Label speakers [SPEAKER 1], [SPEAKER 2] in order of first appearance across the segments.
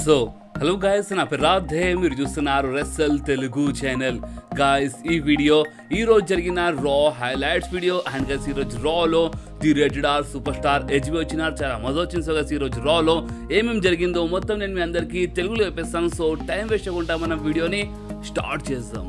[SPEAKER 1] So hello guys, నా పేరు రాధే. మీరు చూస్తున్నారు రెస్సల్ తెలుగు ఛానల్. గాయస్, ఈ వీడియో ఈరోజు జరిగిన Raw highlights video. And guys, ఈరోజు రాలో the rated R superstar హెచ్బీ వచ్చినారు. చాలా మజా వచ్చింది. సో గైస్, ఈరోజు రాలో ఏమేమి జరిగిందో మొత్తం నేను మీ అందరికీ తెలుగులో చెప్పేస్తాను. సో టైం వేస్ట్ అవ్వకుండా మనం వీడియోని స్టార్ట్ చేద్దాం.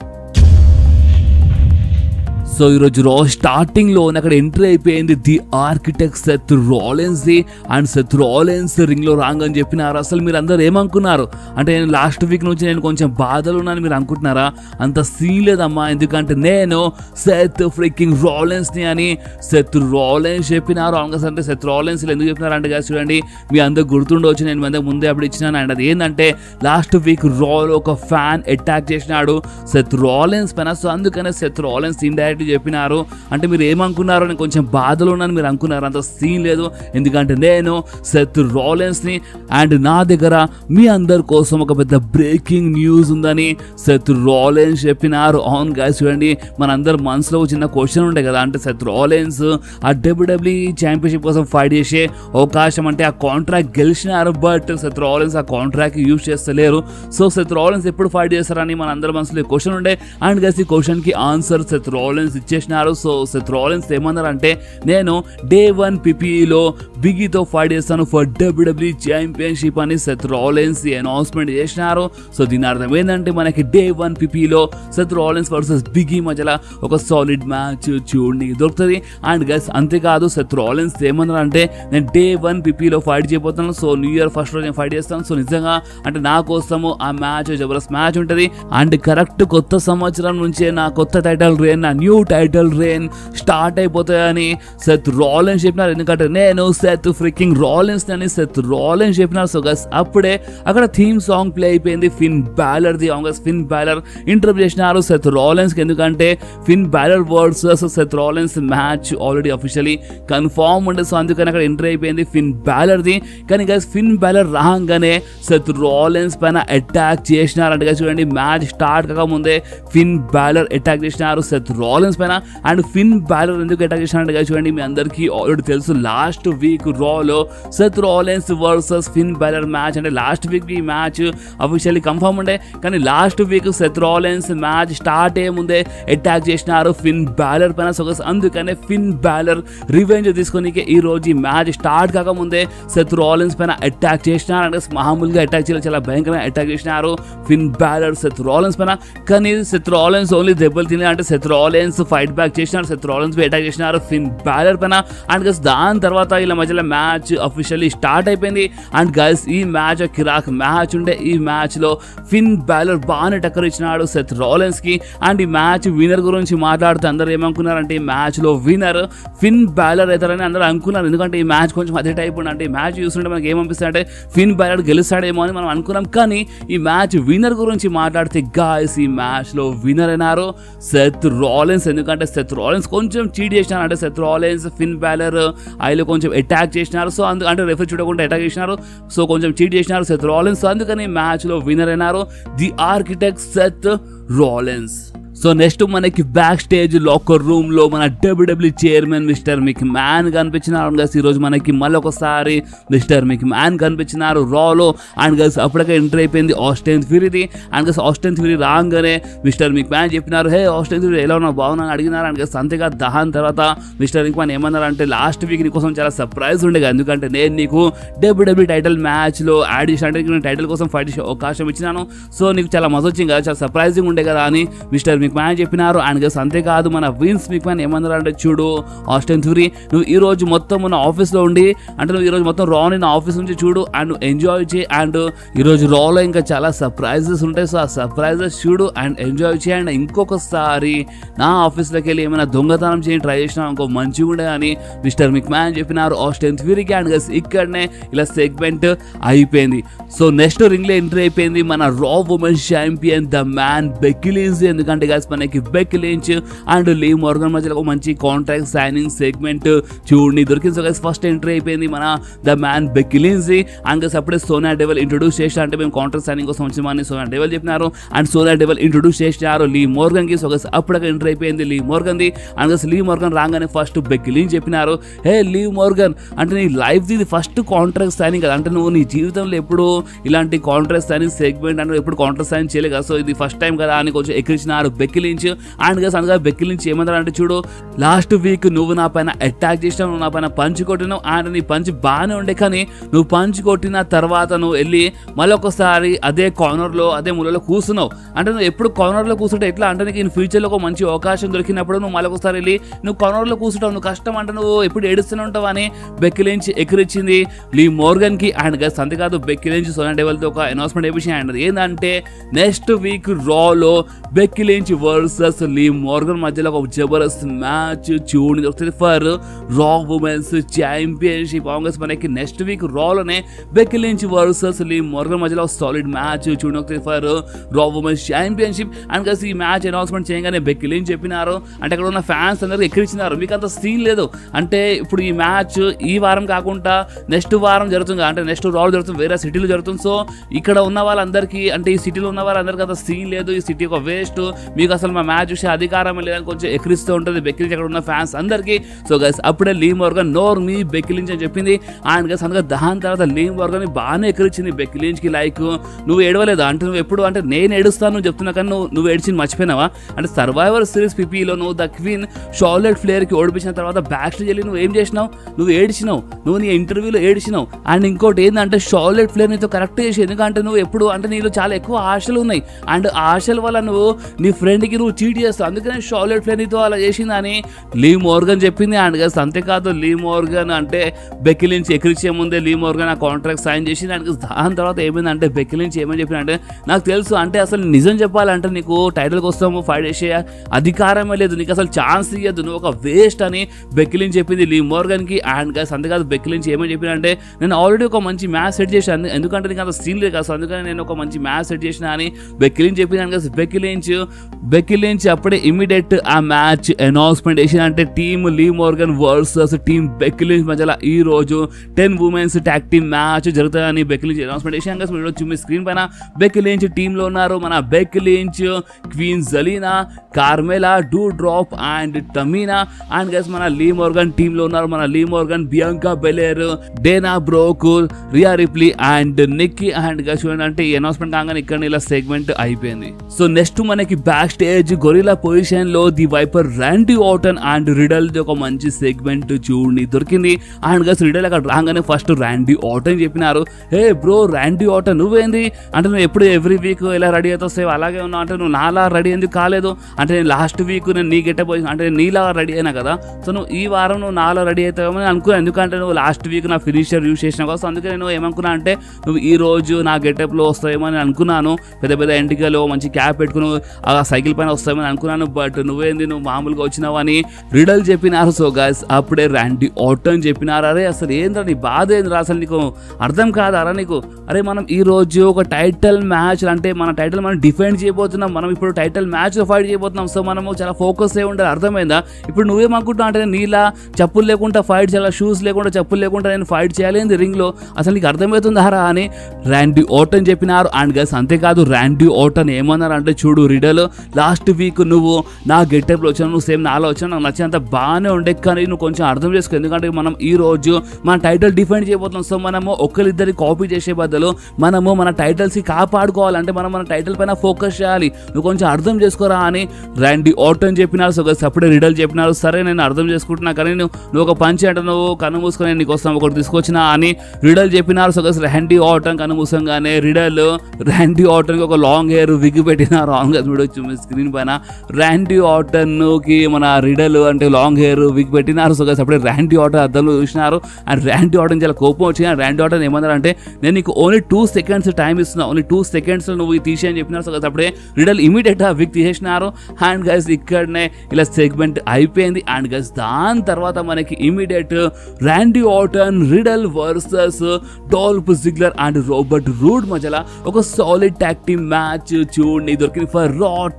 [SPEAKER 1] సో ఈరోజు రా స్టార్టింగ్లో అక్కడ ఎంట్రీ అయిపోయింది ది ఆర్కిటెక్ట్ సెత్ రాలిన్స్ ది. అండ్ సెత్ రాలిన్స్ రింగ్లో రాంగ్ అని చెప్పినారు. అసలు మీరు అందరూ ఏమనుకున్నారు అంటే, నేను లాస్ట్ వీక్ నుంచి నేను కొంచెం బాధలు ఉన్నాను మీరు అనుకుంటున్నారా? అంత సీన్ లేదమ్మా. ఎందుకంటే నేను సెత్ ఫ్రీకింగ్ రాలిన్స్ని అని సెత్ రాలిన్స్ చెప్పినారు. అంటే సెత్ రాలిన్స్ ఎందుకు చెప్పినారు అంటే గాయస్, చూడండి, మీ అందరు గుర్తుండవచ్చు, నేను మీ అందరికి ముందే అప్పుడు ఇచ్చినాను. అండ్ అది ఏంటంటే, లాస్ట్ వీక్ రాలో ఒక ఫ్యాన్ అటాక్ చేసినాడు సెత్ రాలిన్స్ పైన. సో అందుకనే సెత్ రాలిన్స్ ఇండైరెక్ట్ చెప్పినారు. అంటే మీరు ఏమనుకున్నారు, నేను కొంచెం బాధలు ఉన్నాను మీరు అనుకున్నారు. అంత సీన్ లేదు. ఎందుకంటే నేను సెత్ రాలిన్స్ని అండ్ నా దగ్గర మీ అందరి కోసం ఒక పెద్ద బ్రేకింగ్ న్యూస్ ఉందని సెత్ రాలిన్స్ చెప్పినారు. అవును గైస్, చూడండి, మనందరి మనసులో చిన్న క్వశ్చన్ ఉండే కదా, అంటే సెత్ రాలిన్స్ ఆ WWE ఛాంపియన్షిప్ కోసం ఫైట్ చేసే అవకాశం, అంటే ఆ కాంట్రాక్ట్ గెలిచినారు. బట్ సెత్ రాలిన్స్ ఆ కాంట్రాక్ట్ యూజ్ చేస్తలేరు. సో సెత్ రాలిన్స్ ఎప్పుడు ఫైట్ చేస్తారని మన అందరి మనసులో క్వశ్చన్ ఉండే. అండ్ గైస్, ఈ క్వశ్చన్కి ఆన్సర్ సెత్ రాలిన్స్ ఇచ్చేసినారు. సో సెత్ రాలిన్స్ ఏమన్నారంటే, నేను డే 1 PPEలో బిగీతో ఫైట్ చేస్తాను ఫర్ WWE ఛాంపియన్షిప్ అని సెత్ రాలిన్స్ అనౌన్స్మెంట్ చేసినారు. సో దీని అర్థం ఏంటంటే, మనకి డే 1 PPEలో సెత్ రాలిన్స్ వర్సెస్ బిగీ మధ్యలో ఒక సాలిడ్ మ్యాచ్ చూడడానికి దొరుకుతుంది. అండ్ గైస్, అంతేకాదు, సెత్ రాలిన్స్ ఏమన్నారంటే, నేను డే 1 PPEలో ఫైట్ చేయబోతున్నాను. సో న్యూ ఇయర్ ఫస్ట్ రోజు నేను ఫైట్ చేస్తాను. సో నిజంగా అంటే నా కోసము ఆ మ్యాచ్ జబర్దస్త్ మ్యాచ్ ఉంటుంది. అండ్ కరెక్ట్ కొత్త సంవత్సరం నుంచే నా కొత్త టైటిల్ రేన్, నా న్యూ టైటిల్ రేన్ స్టార్ట్ అయిపోతాయని సెత్ రాలిన్స్ చెప్పినారు. ఎందుకంటే నేను సెత్ ఫ్రీకింగ్ రాలిన్స్ అని సెత్ రాలిన్స్ చెప్పినారు. సో గైస్, అప్పుడే అక్కడ థీమ్ సాంగ్ ప్లే అయిపోయింది ఫిన్ బ్యాలర్ ది. ఫిన్ బ్యాలర్ ఇంటర్వ్యూ చేసినారు సెత్ రాలిన్స్ కి. ఎందుకంటే Finn Balor versus Seth Rollins match already officially confirm ఉండే. సో అందుకని అక్కడ ఎంట్రీ అయిపోయింది ఫిన్ బ్యాలర్ ది. కానీ గైస్, ఫిన్ బ్యాలర్ రాగానే సెత్ రాలిన్స్ పైన అటాక్ చేసినారు. అంటే చూడండి, మ్యాచ్ స్టార్ట్ కాకముందే ఫిన్ బ్యాలర్ అటాక్ చేసినారు సెత్ రాలిన్స్ పైన. అండ్ ఫిన్ బ్యాలర్ ఎందుకు అటాక్ చేసినట్టుగా చూడండి, మీ అందరికీ ఆల్రెడీ తెలుసు, లాస్ట్ వీక్ రాలో Seth Rollins versus Finn Balor match, అంటే లాస్ట్ వీక్ ఈ మ్యాచ్ అఫీషియల్లీ కన్ఫర్మ్ ఉండే. కానీ last week Seth Rollins match start అయ్యే ముందే అటాక్ చేసినారు ఫిన్ బ్యాలర్ పైన. సో అందుకనే ఫిన్ బ్యాలర్ రివెంజ్ తీసుకొని ఈ రోజు ఈ మ్యాచ్ స్టార్ట్ కాకముందే సెత్ రాలిన్స్ పైన అటాక్ చేసినారు. అంటే మామూలుగా అటాక్ చేయాలి, చాలా భయంకరంగా అటాక్ చేసినారు ఫిన్ బ్యాలర్ సెత్ రాలిన్స్ పైన. కానీ సెత్ రాలిన్స్ ఓన్లీ దెబ్బలు తినే, అంటే సెత్ రాలిన్స్ ఫైట్ బ్యాక్ చేసినారు, సెత్ రాలిన్స్ అటాక్ చేసినారు ఫిన్ బ్యాలర్ పైన. అండ్ గైస్, దాని తర్వాత ఇలా మధ్యలో మ్యాచ్ అఫీషియల్లీ స్టార్ట్ అయిపోయింది. అండ్ గైస్, ఈ మ్యాచ్ కిరాక్ మ్యాచ్ ఉండే. ఈ మ్యాచ్ లో ఫిన్ బ్యాలర్ బాగానే టక్కర్ ఇచ్చినాడు సెత్ రాలిన్స్ కి. అండ్ ఈ మ్యాచ్ విన్నర్ గురించి మాట్లాడుతూ అందరూ ఏమనుకున్నారంటే, ఈ మ్యాచ్ లో విన్నర్ ఫిన్ బ్యాలర్ అవుతారని అందరూ అనుకున్నారు. ఎందుకంటే ఈ మ్యాచ్ కొంచెం అదే టైప్ ఉండే. అంటే ఈ మ్యాచ్ చూస్తుంటే మనకి ఏమనిపిస్తుంది అంటే, ఫిన్ బ్యాలర్ గెలుస్తాడేమో అని మనం అనుకున్నాం. కానీ ఈ మ్యాచ్ విన్నర్ గురించి మాట్లాడితే గాయస్, ఈ మ్యాచ్ లో విన్నర్ అయినారు సెత్ రాలిన్స్. ఎందుకంటే సెత్ రాలిన్స్ కొంచెం చీట్ చేసినారు. అంటే సెత్ రాలిన్స్ ఫిన్ బ్యాలర్ ఐలో కొంచెం అటాక్ చేసినారు. సో అంటే రెఫరీ చూడకుండా అటాక్ చేసినారు. సో కొంచెం చీట్ చేసినారు సెత్ రాలిన్స్. సో అందుకని మ్యాచ్ లో విన్నర్ అయినారు the architect Seth Rollins. So next మనకి బ్యాక్ స్టేజ్ లాకర్ రూమ్ లో మన WWE chairman mister McMahon కనిపించినారు. గైస్, ఈరోజు మనకి మళ్ళీ ఒకసారి మిస్టర్ మిక్ మ్యాన్ కనిపించినారు రాలో. అండ్ గైస్, అప్పటికే ఎంటర్ అయిపోయింది ఆస్టిన్ థియరీది. అండ్ గైస్, ఆస్టిన్ థియరీ రాగానే మిస్టర్ మిక్ మ్యాన్ చెప్పినారు, హే ఆస్టిన్ థియరీ ఎలా ఉన్నా బాగున్నా అడిగినారు. అండ్ గైస్, అంతేగా దాని తర్వాత మిస్టర్ మిక్ మ్యాన్ ఏమన్నారంటే, లాస్ట్ వీక్ నీకోసం చాలా సర్ప్రైజ్ ఉండేగా, ఎందుకంటే నేను నీకు WWE టైటిల్ మ్యాచ్ లో యాడ్ చేసిన, అంటే నేను టైటిల్ కోసం ఫైట్ చేసే అవకాశం ఇచ్చినాను. సో నీకు చాలా మజా వచ్చింది కదా, చాలా సర్ప్రైజింగ్ ఉండే కదా అని మిస్టర్ మిక్ మ్యాన్ చెప్పినారు. అండ్ గైస్, అంతేకాదు, మన విన్స్ మిక్ మ్యాన్ ఏమన్నారు అంటే, చూడు ఆస్టిన్ థియరీ, నువ్వు ఈ రోజు మొత్తం మన ఆఫీస్లో ఉండి, అంటే నువ్వు ఈ రోజు మొత్తం రాని నా ఆఫీస్ నుంచి చూడు అండ్ ఎంజాయ్ చేయి. అండ్ ఈరోజు రాలో ఇంకా చాలా సర్ప్రైజెస్ ఉంటాయి. సో ఆ సర్ప్రైజెస్ చూడు అండ్ ఎంజాయ్ చేయి. అండ్ ఇంకొకసారి నా ఆఫీస్లోకి వెళ్ళి ఏమైనా దొంగతనం చేయని ట్రై చేసినా ఇంకో మంచిగా ఉండే అని మిస్టర్ మిక్ మ్యాన్ చెప్పినారు ఆస్టిన్ థియరీకి. అండ్ గైస్, ఇక్కడనే ఇలా సెగ్మెంట్ అయిపోయింది. సో నెక్స్ట్ రింగ్ లో ఎంట్రీ అయిపోయింది మన Raw women's champion the man Becky Lynch. ఎందుకంటే గైస్ మనకి Becky Lynch and Liv Morgan మధ్యలో ఒక మంచి కాంట్రాక్ట్ సైనింగ్ సెగ్మెంట్ చూడండి దొరికింది. సో గైస్ ఫస్ట్ ఎంట్రీ అయిపోయింది మన the man Becky Lynch and guys అప్పుడే సోనియా డెవిల్ ఇంట్రొడ్యూస్ చేసి అంటే మేము కాంట్రాక్ట్ సైనింగ్ కోసం వచ్చామని సోనియా డెవిల్ చెప్పినారు అండ్ సోనియా డెవిల్ ఇంట్రొడ్యూస్ చేసినారు లీ మోర్గన్ కి. సో గైస్ అప్పుడే ఎంట్రీ అయిపోయింది లీ మోర్గన్ ది అండ్ గైస్ లీ మోర్గన్ రాగానే ఫస్ట్ బెక్కీ లించ్ చెప్పినారు, హే లీ మోర్గన్ అంటే నీ లైఫ్ ఇది ఫస్ట్ కాంట్రాక్ట్ సైనింగ్ కదా, అంటే నువ్వు నీ జీవితంలో ఎప్పుడు ఇలాంటి కాంట్రాక్ట్ సైనింగ్ సెగ్మెంట్ అంటే ఎప్పుడు కాంట్రాక్ట్ సైన్ చేయలేదు కదా, సో ఇది ఫస్ట్ టైం కదా అని కొంచెం ఎక్కిరించినారు బెక్కీ లించ్. అండ్ గైస్ అందుకే బెక్కీ లించ్ ఏమన్నారు అంటే, చూడు లాస్ట్ వీక్ నువ్వు నా పైన అటాక్ చేసినావు, నువ్వు నా పైన పంచ్ కొట్టినావు అండ్ నీ పంచ్ బాగానే ఉండే, కానీ నువ్వు పంచ్ కొట్టిన తర్వాత నువ్వు వెళ్ళి మళ్ళీ ఒకసారి అదే కార్నర్లో అదే మూలలో కూర్చున్నావు. అంటే నువ్వు ఎప్పుడు కార్నర్లో కూర్చుంటే ఎట్లా అంటే నీకు ఇన్ ఫ్యూచర్లో ఒక మంచి అవకాశం దొరికినప్పుడు నువ్వు మళ్ళీ ఒకసారి వెళ్ళి నువ్వు కార్నర్లో కూర్చుంటావు, నువ్వు కష్టం అంటే నువ్వు ఎప్పుడు ఏడుస్తూనే ఉంటావు అని బెక్కీ లించ్ ఎక్కిరించింది లీ మోర్గన్ కి. అండ్ గైస్ అంతేకాదు బెక్కీ లించ్ సోనియా డెవిల్తో ఒక అనౌన్స్మెంట్ అయిపోయింది అండ్ ఏంటంటే నెక్స్ట్ వీక్ రాలో Becky Lynch versus Liv Morgan మధ్యలో ఒక జబర్దస్త్ మ్యాచ్ చూడండి ఫర్ రా ఉమెన్స్ ఛాంపియన్షిప్. ఆగస్ట్ మనకి నెక్స్ట్ వీక్ రాలోనే Becky Lynch versus Liv Morgan మధ్యలో సాలిడ్ మ్యాచ్ చూడండి for Raw women's championship. And guys ఈ మ్యాచ్ అనౌన్స్మెంట్ చేయగానే బెక్కీ లించ్ చెప్పినారు అంటే అక్కడ ఉన్న ఫ్యాన్స్ అందరికి ఎక్కిరించినారు, మీకు అంత సీన్ లేదు అంటే ఇప్పుడు ఈ మ్యాచ్ ఈ వారం కాకుండా నెక్స్ట్ వారం జరుగుతుంది, అంటే నెక్స్ట్ రాల్ జరుగుతుంది వేరే సిటీలో జరుగుతుంది. సో ఇక్కడ ఉన్న వాళ్ళందరికీ అంటే ఈ సిటీలో ఉన్న వాళ్ళందరికీ అంత సీన్ లేదు, ఈ సిటీ ఒక వేస్ట్, మీకు అసలు మా మ్యాచ్ చూసే అధికారం లేదని కొంచెం ఎక్కిరిస్తూ ఉంటుంది బెక్కీ లించ్ అక్కడ ఉన్న ఫ్యాన్స్ అందరికీ. సో గైస్ అప్పుడే లీ మోర్గన్ నోర్ మీ బెక్కీ లించ్ అని చెప్పింది అండ్ గైస్ అందుకే దాని తర్వాత లీ మోర్గన్ బాగానే ఎక్కిరించింది బెక్కీ లించ్ కి. లైక్ నువ్వు ఏడవలేదు అంటే నువ్వు ఎప్పుడు అంటే నేను ఏడుస్తాను చెప్తున్నా కానీ నువ్వు ఏడ్చింది మర్చిపోయినావా అంటే సర్వైవర్ సిరీస్ పిపిలో నువ్వు ద క్వీన్ షార్లెట్ ఫ్లేర్ కి ఓడిపించిన తర్వాత బ్యాక్ స్టేజ్ వెళ్ళి నువ్వు ఏం చేసినావు, నువ్వు ఏడ్చినావు, నువ్వు నీ ఇంటర్వ్యూలో ఏడ్చినావు. అండ్ ఇంకోటి ఏంటంటే షార్లెట్ ఫ్లేర్ నీతో కరెక్ట్ చేసి, ఎందుకంటే నువ్వు ఎప్పుడు అంటే నీలో చాలా ఎక్కువ ఆశలు ఉన్నాయి అండ్ ఆశల వల్ల నువ్వు నీ ఫ్రెండ్కి నువ్వు చీట్ చేస్తావు, అందుకని షార్లెట్ ఫ్లేర్ నీతో అలా చేసిందని లీ మోర్గన్ చెప్పింది. అండ్ గైస్ అంతేకాదు లీ మోర్గన్ అంటే బెక్కీ లించ్ ఎక్కిరించే ముందే లీ మోర్గన్ ఆ కాంట్రాక్ట్ సైన్ చేసింది. అండ్ దాని తర్వాత ఏమైందంటే బెక్కీ లించ్ ఏమని చెప్పిన అంటే, నాకు తెలుసు అంటే అసలు నిజం చెప్పాలంటే నీకు టైటిల్ కోసం ఫైట్ చేసే అధికారమే లేదు, నీకు అసలు ఛాన్స్ ఇవ్వద్దు, నువ్వు ఒక వేస్ట్ అని బెక్కీ లించ్ చెప్పింది లీ మోర్గన్ కి. అండ్ గైస్ అంతేకాదు బెక్కీ లించ్ ఏమని చెప్పిన అంటే, నేను ఆల్రెడీ ఒక మంచి మ్యాచ్ సెట్ చేశాను ఎందుకంటే నీకు అంత సీన్ లేదు కదా, అందుకని నేను ఒక మంచి మ్యాచ్ సెట్ చేసిన అని బెక్కీ లించ్ చెప్పింది. బెక్కీ లించ్ అప్పుడే ఇమీడియట్ ఆ మ్యాచ్ అనౌన్స్మెంట్ చేసిన అంటే team Liv Morgan versus team Becky Lynch మధ్యలో ఈ రోజు 10 ఉమెన్స్ ట్యాగ్ టీమ్ మ్యాచ్ జరుగుతుందని బెక్కీ లించ్ అనౌన్స్మెంట్ చేశాను. మీరు చూసి స్క్రీన్ పైన బెక్కీ లించ్ టీంలో ఉన్నారు మన Becky Lynch, queen Zelina, Carmella, Doudrop and Tamina. And guys మన లీ మోర్గన్ టీంలో ఉన్నారు మన Liv Morgan, Bianca Belair, Dana Brooke, Rhea Ripley and Nikki. And guys చూడండి ఈ అనౌన్స్మెంట్ కాగానే ఇక్కడ ఇలా సెగ్మెంట్ అయిపోయింది. సో నెక్స్ట్ మనకి బ్యాక్ స్టేజ్ గొరిల్లా పొజిషన్ లో the viper Randy Orton and Riddle ది ఒక మంచి సెగ్మెంట్ చూడండి దొరికింది. అండ్ గైస్ రిడల్ అక్కడ రాగానే ఫస్ట్ ర్యాండీ ఆర్టన్ చెప్పినారు, హే బ్రో ర్యాండీ ఆర్టన్ నువ్వేంది అంటే నువ్వు ఎప్పుడు ఎవ్రీ వీక్ ఎలా రెడీ అవుతావు సేవ్ అలాగే ఉన్నావు అంటే నువ్వు నాలా రెడీ ఎందుకు కాలేదు అంటే నేను లాస్ట్ వీక్ నేను నీ గెటప్ అంటే నీలా రెడీ అయినా కదా, సో నువ్వు ఈ వారం నువ్వు నాలో రెడీ అవుతావేమని అనుకున్నాను ఎందుకంటే నువ్వు లాస్ట్ వీక్ నా ఫినిషర్ యూజ్ చేసినావు కదా, సో అందుకే నేను ఏమనుకున్నా అంటే నువ్వు ఈ రోజు నా గెటప్లో వస్తావేమో అని అనుకున్నాను, పెద్ద పెద్ద ఎంటికలో మంచి క్యాప్ పెట్టుకుని ఆ సైకిల్ పైన వస్తామని అనుకున్నాను, బట్ నువ్వేంది నువ్వు మామూలుగా వచ్చినావు అని రిడల్ చెప్పినారు. సో గైస్ అప్పుడే ర్యాండీ ఆర్టన్ చెప్పినారు, అరే అసలు ఏంద్రా నీ బాధ ఏంద్రా అసలు నీకు అర్థం కాదారా నీకు, అరే మనం ఈ రోజు ఒక టైటిల్ మ్యాచ్ అంటే మన టైటిల్ మనం డిఫెండ్ చేయబోతున్నాం, మనం ఇప్పుడు టైటిల్ మ్యాచ్ ఫైట్ చేయబోతున్నాం, సో మనము చాలా ఫోకస్ అయి ఉండాలి అర్థమైందా, ఇప్పుడు నువ్వేమనుకుంటున్నావు అంటే నీలా చెప్పులు లేకుండా ఫైట్ చేయాలి, షూస్ లేకుండా చెప్పులు లేకుండా నేను ఫైట్ చేయాలి రింగ్ లో అసలు నీకు అర్థమవుతుందారా అని ర్యాండీ ఆర్టన్ చెప్పినారు. అండ్ గైస్ అంతేకాదు ర్యాండీ ఆర్టన్ ఏమన్నారు అంటే, చూడు రిడల్ లాస్ట్ వీక్ నువ్వు నా గెటప్లో వచ్చాను, నువ్వు సేమ్ నాలో వచ్చాను, నాకు నచ్చినంత బాగానే ఉండే, కానీ నువ్వు కొంచెం అర్థం చేసుకో ఎందుకంటే మనం ఈ రోజు మన టైటిల్ డిఫెండ్ చేయబోతున్నాం, సో మనము ఒకరిద్దరి కాపీ చేసే బదులు మనము మన టైటిల్స్ కాపాడుకోవాలంటే మనం మన టైటిల్ పైన ఫోకస్ చేయాలి, నువ్వు కొంచెం అర్థం చేసుకోరా అని ర్యాండీ ఆర్టన్ చెప్పినారు. సో గైస్ అప్పుడే రిడల్ చెప్పినారు, సరే నేను అర్థం చేసుకుంటున్నా కానీ నువ్వు ఒక పంచి అంటే నువ్వు కన్ను మూసుకొని నీకు వస్తాను ఒకటి తీసుకొచ్చినా అని రిడల్ చెప్పినారు. సో గైస్ ర్యాండీ ఆర్టన్ కన్ను మూసంగానే ర్యాండీ ఆర్టన్ కి ఒక లాంగ్ హెయిర్ విగ్ పెట్టినారు, రాంగ్ చూడొచ్చు మీ స్క్రీన్ పైన ర్యాండీ ఆర్టన్ కి మన రిడల్ అంటే లాంగ్ హెయిర్ విగ్ పెట్టినారు. సో గైస్ అప్పుడే ర్యాండీ ఆర్టన్ అద్దంలో చూసినారు అండ్ ర్యాండీ ఆర్టన్ చాలా కోపం వచ్చిన ర్యాండీ ఆర్టన్ ఏమన్నారు అంటే, నేను నీకు ఓన్లీ 2 seconds టైం ఇస్తున్నా, ఓన్లీ 2 seconds నువ్వు తీసేయని చెప్పినారు. సో గైస్ అప్పుడే రిడల్ ఇమీడియట్ గా విగ్ తీసేసినారు. అండ్ గైస్ ఇక్కడనే ఇలా సెగ్మెంట్ అయిపోయింది. అండ్ గైస్ దాని తర్వాత మనకి immediate Randy Orton Riddle versus Dolph Ziggler and Robert Roode మధ్యలో ఒక సాలిడ్ ట్యాగ్ టీమ్ మ్యాచ్ చూడండి దొరికింది for Raw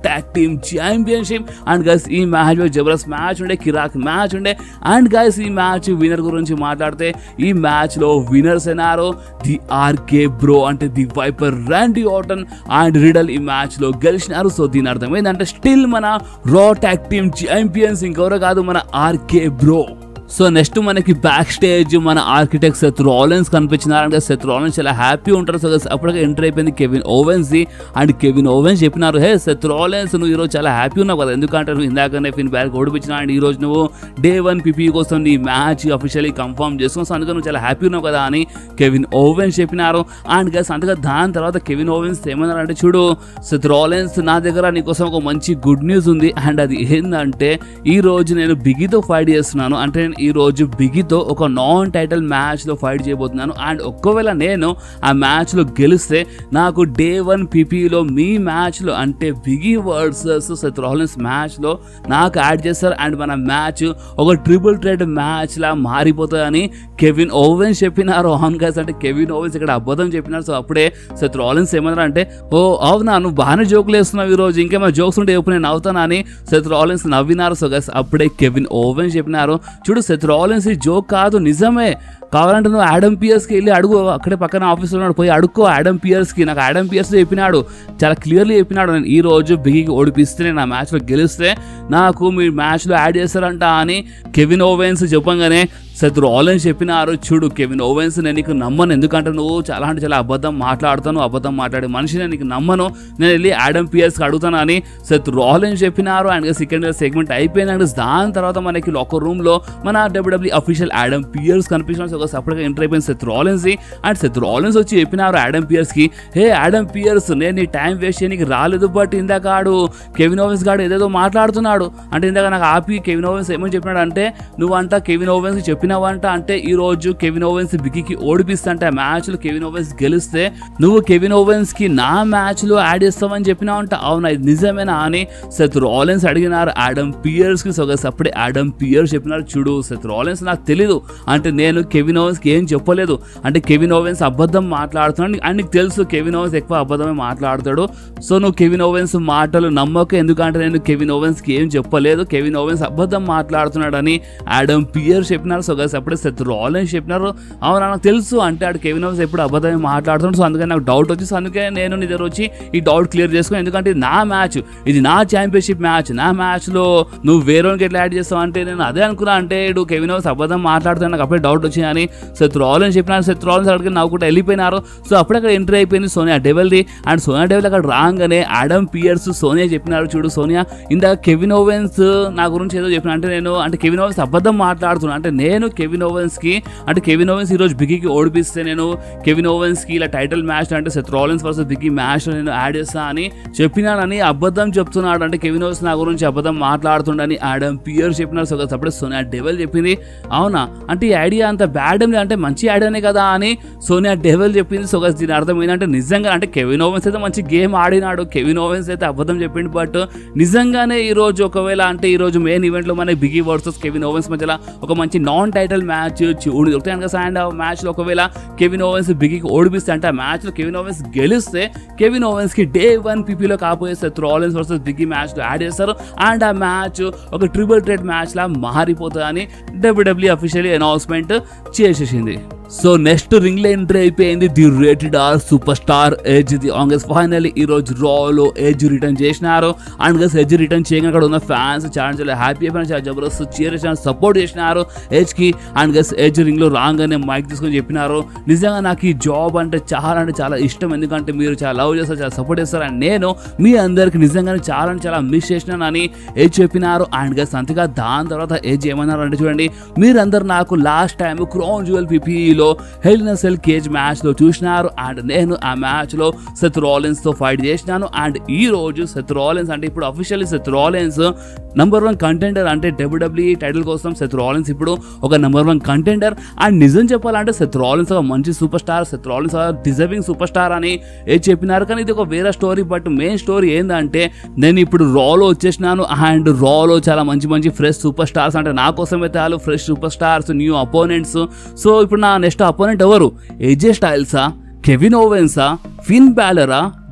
[SPEAKER 1] tag team championship. And guys ఈ మ్యాచ్ జబర్దస్త్ మ్యాచ్ ఉండే, కిరాక్ మ్యాచ్ ఉండే. అండ్ గైస్ ఈ మ్యాచ్ విన్నర్ గురించి మాట్లాడితే ఈ మ్యాచ్ లో విన్నర్స్ అయినారు ది ఆర్కే బ్రో అంటే the viper Randy Orton and Riddle ఈ మ్యాచ్ లో గెలిచినారు. సో దీని అర్థం ఏంటంటే స్టిల్ మన రా ట్యాగ్ టీమ్ ఛాంపియన్స్ ఇంకెవరో కాదు, మన ఆర్కే బ్రో. సో నెక్స్ట్ మనకి బ్యాక్ స్టేజ్ మన ఆర్కిటెక్ట్ సెత్ రాలిన్స్ కనిపించినారంటే సెత్ రాలిన్స్ చాలా హ్యాపీ ఉంటారు. సో అప్పటికే ఎంటర్ అయిపోయింది కెవిన్ ఓవెన్స్ ది. అండ్ కెవిన్ ఓవెన్స్ చెప్పినారు, హే సెత్ రాలిన్స్ నువ్వు ఈరోజు చాలా హ్యాపీ ఉన్నావు కదా, ఎందుకంటే నువ్వు ఇందాకనే ఫిన్ బ్యాక్ ఓడిపించిన అండ్ ఈ రోజు నువ్వు డే 1 పిపి కోసం నీ మ్యాచ్ అఫీషియల్లీ కన్ఫర్మ్ చేసుకున్నావు, సో అందుకని నువ్వు చాలా హ్యాపీ ఉన్నావు కదా అని కెవిన్ ఓవెన్స్ చెప్పినారు. అండ్ గైస్ అంతగా దాని తర్వాత కెవిన్ ఓవెన్స్ ఏమన్నారంటే, చూడు సెత్ రాలిన్స్ నా దగ్గర నీకోసం ఒక మంచి గుడ్ న్యూస్ ఉంది. అండ్ అది ఏంటంటే ఈ రోజు నేను బిగితో ఫైట్ చేస్తున్నాను, అంటే ఈ రోజు బిగితో ఒక నాన్ టైటిల్ మ్యాచ్ లో ఫైట్ చేయబోతున్నాను. అండ్ ఒక్కవేళ నేను ఆ మ్యాచ్ లో గెలిస్తే నాకు డే 1 పిపిలో మీ మ్యాచ్ లో అంటే Big E versus Seth Rollins match లో నాకు యాడ్ చేస్తారు అండ్ మన మ్యాచ్ ఒక ట్రిపుల్ థ్రెట్ మ్యాచ్ లా మారిపోతుందని కెవిన్ ఓవెన్స్ చెప్పినారు. ఆన్ గైస్ అంటే కెవిన్ ఓవెన్స్ ఇక్కడ అబద్ధం చెప్పినారు. సో అప్పుడే సెత్ రాలిన్స్ ఏమన్నారు అంటే, ఓ అవునా నువ్వు బాగానే జోకులు వేస్తున్నావు ఈ రోజు, ఇంకేమైనా జోక్స్ ఉంటే ఎప్పుడు నేను నవ్వుతానా అని సెత్ రాలిన్స్ నవ్వినారు. సో గైస్ అప్పుడే కెవిన్ ఓవెన్స్ చెప్పినారు, చూడు సెత్ రాలిన్స్ ఈ జోక్ కాదు నిజమే, కావాలంటే నువ్వు ఆడమ్ పియర్స్కి వెళ్ళి అడుగు, అక్కడే పక్కన ఆఫీస్లో ఉన్నాడు, పోయి అడుక్కో ఆడమ్ పియర్స్కి. నాకు ఆడమ్ పియర్స్ చెప్పినాడు, చాలా క్లియర్లీ చెప్పినాడు, నేను ఈ రోజు బిగికి ఓడిపిస్తే నేను ఆ మ్యాచ్లో గెలిస్తే నాకు మీ మ్యాచ్లో యాడ్ చేస్తారంట అని కెవిన్ ఓవెన్స్ చెప్పంగానే సెత్ రాలిన్స్ చెప్పినారు, చూడు కెవిన్ ఓవెన్స్ నేను నీకు నమ్మను, ఎందుకంటే నువ్వు చాలా అంటే చాలా అబద్ధం మాట్లాడుతాను, అబద్ధం మాట్లాడే మనిషి నేను నీకు నమ్మను, నేను వెళ్ళి ఆడమ్ పియర్స్కి అడుగుతాను అని సెత్ రాలిన్స్ చెప్పినారు. అండ్ సెకండ్ సెగ్మెంట్ అయిపోయింది. దాని తర్వాత మనకి లాకర్ రూమ్ లో మన డబ్ల్యూడబ్ల్యూఈ అఫీషియల్ ఆడమ్ పియర్స్ కనిపించిన ఒక సపరేట్గా ఎంటర్ అయిపోయింది Seth Rollins. And Seth Rollins వచ్చి చెప్పినారు ఆడమ్ పియర్స్ కి, హే ఆడమ్ పియర్స్ నేను నీ టైం వేస్ట్ చేయడానికి రాలేదు, బట్ ఇందాక ఆడు కెవిన్ ఓవెన్స్ గాడు ఏదేదో మాట్లాడుతున్నాడు, అంటే ఇందాక నాకు ఆపి కెవిన్ ఓవెన్స్ ఏమని చెప్పినాడు అంటే, నువ్వంట కెవిన్ ఓవెన్స్ చెప్పినావంట, అంటే ఈ రోజు కెవిన్ ఓవెన్స్ బిగికి ఓడిపిస్తంటే ఆ మ్యాచ్ లో కెవిన్ ఓవెన్స్ గెలిస్తే నువ్వు కెవిన్ ఓవెన్స్ కి నా మ్యాచ్ లో యాడ్ చేస్తావని చెప్పినావంట, అవునా ఇది నిజమేనా అని సెత్ రాలిన్స్ అడిగినారు ఆడమ్ పియర్స్ కి. సో అప్పుడే ఆడమ్ పియర్స్ చెప్పినారు, చూడు సెత్ రాలిన్స్ నాకు తెలీదు, అంటే నేను కెవిన్ ఓవెన్స్కి ఏం చెప్పలేదు, అంటే కెవిన్ ఓవెన్స్ అబద్ధం మాట్లాడుతున్నాడు అండ్ నీకు తెలుసు కెవిన్ ఓవెన్స్ ఎక్కువ అబద్ధమే మాట్లాడతాడు, సో నువ్వు కెవిన్ ఓవెన్స్ మాటలు నమ్మక, ఎందుకంటే నేను కెవిన్ ఓవెన్స్కి ఏం చెప్పలేదు, కెవిన్ ఓవెన్స్ అబద్ధం మాట్లాడుతున్నాడు అని ఆడమ్ పియర్స్ చెప్పినారు. సో అప్పుడే సెత్ రాలిన్స్ చెప్పినారు, అవునా నాకు తెలుసు, అంటే ఆడు కెవిన్ ఓవెన్స్ ఎప్పుడు అబద్ధమే మాట్లాడుతున్నాడు, సో అందుకని నాకు డౌట్ వచ్చి, సో అందుకే నేను నీ దగ్గర వచ్చి ఈ డౌట్ క్లియర్ చేసుకుని, ఎందుకంటే ఇది నా మ్యాచ్, ఇది నా ఛాంపియన్షిప్ మ్యాచ్, నా మ్యాచ్ లో నువ్వు వేరేకి ఎట్లా యాడ్ చేస్తావు అంటే నేను అదే అనుకున్నా, అంటే ఇడు కెవిన్ ఓవెన్స్ అబద్ధం మాట్లాడుతాను నాకు అప్పుడే డౌట్ వచ్చింది అని సెత్ రాలిన్స్ చెప్పినారు. సెత్ రాలిన్స్ అక్కడికి నవ్వుకుంటూ వెళ్ళిపోయినారు. సో అప్పుడు అక్కడ ఎంట్రీ అయిపోయింది సోనియా డెవిల్ది. అండ్ సోనియా డెవిల్ అక్కడ రాగానే ఆడమ్ పియర్స్ సోనియా చెప్పినారు, చూడు సోనియా ఇందాక కెవిన్ ఓవెన్స్ నా గురించి ఏదో చెప్పిన, అంటే నేను అంటే కెవిన్ ఓవెన్స్ అబద్ధం మాట్లాడుతున్నాను, అంటే నేను కెవిన్ ఓవెన్స్ కి అంటే కెవిన్ ఓవెన్స్ ఈ రోజు బిగికి ఓడిపిస్తే నేను కెవిన్ ఓవెన్స్ కి ఇలా టైటిల్ మ్యాచ్ అంటే Seth Rollins versus Big E match నేను యాడ్ చేస్తా అని చెప్పినానని అబద్ధం చెప్తున్నాడు, అంటే కెవిన్ ఓవెన్స్ నా గురించి అబద్ధం మాట్లాడుతుండని ఆడమ్ పియర్స్ చెప్పినారు. సో అప్పుడే సోనియా డెవిల్ చెప్పింది, అవునా అంటే ఈ ఐడియా అంత బ్యాడ్ ఏం అంటే మంచి ఐడియానే కదా అని సోనియా డెవిల్ చెప్పింది. సో దీని అర్థం ఏంటంటే నిజంగా అంటే కెవిన్ ఓవెన్స్ అయితే మంచి గేమ్ ఆడినాడు, కెవిన్ ఓవెన్స్ అయితే అబద్ధం చెప్పిండు, బట్ నిజంగానే ఈ రోజు ఒకవేళ అంటే ఈ రోజు మెయిన్ ఈవెంట్ లో మన బిగి వర్సెస్ కెవిన్ ఓవెన్స్ మధ్యలో ఒక మంచి నాన్ టైటిల్ మ్యాచ్ చూడు దొరుకుతాయి కనుక, అండ్ ఆ మ్యాచ్ లో ఒకవేళ కెవిన్ ఓవెన్స్ బిగికి ఓడిపిస్తే అంటే ఆ మ్యాచ్ లో కెవిన్ ఓవెన్స్ గెలిస్తే కెవిన్ ఓవెన్స్ కి డే 1 పిపిలో కాకపోతే Seth Rollins versus Big E match లో యాడ్ చేస్తారు అండ్ ఆ మ్యాచ్ ఒక ట్రిపుల్ థ్రెట్ మ్యాచ్ లా మారిపోతుందని డబ్ల్యూడబ్ల్యూఈ అఫీషియల్లీ అనౌన్స్మెంట్ చేసేసింది. సో నెక్స్ట్ రింగ్ లో ఎంట్రీ అయిపోయింది the rated R superstar Edge. The and guys finally ఈ రోజు రాలో ఎడ్జ్ రిటర్న్ చేసినారు అండ్ గస్ ఎడ్జ్ రిటర్న్ చేయగా అక్కడ ఉన్న ఫ్యాన్స్ చాలా హ్యాపీ అయిపోయినా, చాలా జబర్దస్త్ చీర్ సపోర్ట్ చేసినారు ఎడ్జ్ కి. అండ్ గస్ ఎడ్జ్ రింగ్ లో రాగానే మైక్ తీసుకొని చెప్పినారు, నిజంగా నాకు ఈ జాబ్ అంటే చాలా ఇష్టం, ఎందుకంటే మీరు చాలా లవ్ చేస్తారు, చాలా సపోర్ట్ చేస్తారు అండ్ నేను మీ అందరికి నిజంగానే చాలా మిస్ చేసినానని ఎడ్జ్ చెప్పినారు. అండ్ గస్ అంతగా దాని తర్వాత ఎడ్జ్ ఏమన్నారు అంటే, చూడండి మీరందరూ నాకు లాస్ట్ టైం క్రౌన్ జ్యువెల్ పిపిలో hell in a cell cage match లో చూసినారు అండ్ నేను ఆ మ్యాచ్ లో సెత్ రాలిన్స్ తో ఫైట్ చేసినాను అండ్ ఈ రోజు సెత్ రాలిన్స్ అంటే ఇప్పుడు officially Seth Rollins number 1 contender, అంటే డబ్ల్యూడబ్ల్యూఈ టైటిల్ కోసం సెత్ రాలిన్స్ ఇప్పుడు ఒక నంబర్ 1 కంటెండర్. అండ్ నిజం చెప్పాలంటే సెత్ రాలిన్స్ ఒక మంచి superstar, Seth Rollins deserving superstar అని చెప్పినారు, కానీ ఇది ఒక వేరే స్టోరీ. బట్ మెయిన్ స్టోరీ ఏంటంటే నేను ఇప్పుడు రాలో వచ్చేసినాను అండ్ రాలో చాలా మంచి ఫ్రెష్ సూపర్ స్టార్స్, అంటే నా కోసం అయితే వాళ్ళు fresh superstars, new opponents. So ఇప్పుడు నా నెక్స్ట్ అపోనెంట్ ఎవరు? ఏజే స్టైల్సా, కెవిన్ ఓవెన్సా, ఫిన్ బ్యాలరా,